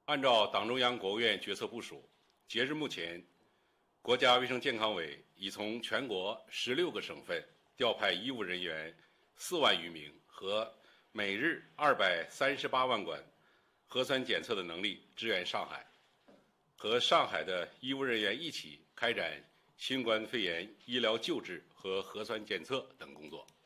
按照党中央、国务院决策部署，截至目前，国家卫生健康委已从全国16个省份调派医务人员4万余名和每日238万管核酸检测的能力支援上海，和上海的医务人员一起开展新冠肺炎医疗救治和核酸检测等工作。